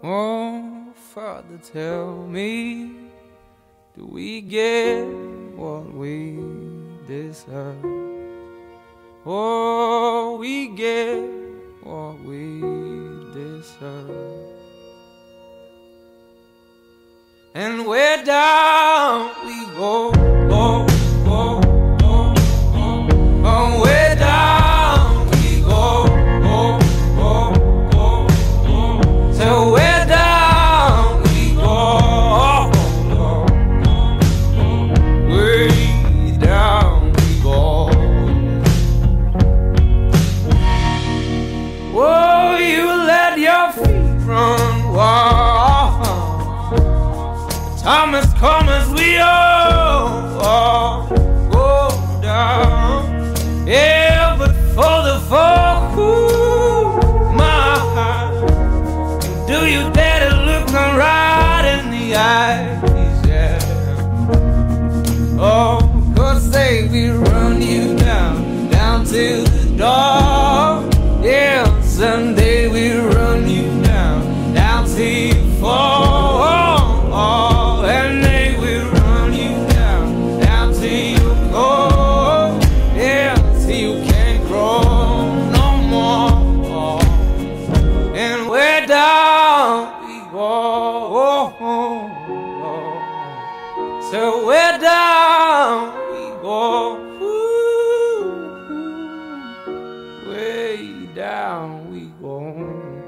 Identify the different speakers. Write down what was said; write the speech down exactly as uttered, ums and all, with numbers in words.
Speaker 1: Oh, Father, tell me, do we get what we deserve? Oh, we get what we deserve. And where down we go, go, go, go, go. Oh, where down we go, go, go, go, go. So where down we go, go, go, go. Way down we go. Oh, you let your feet run wild. Time has come as we all, all go down. Yeah, but for the fall, ooh, my heart, do you dare to look them right in the eyes? Yeah. Oh, cause they will run you down, down to the door. Yeah, someday we'll run you down, down till you fall. And they will run you down, down till you go. Yeah, till you can't grow no more. And where down we go. So where down we go. Ooh, way down we go.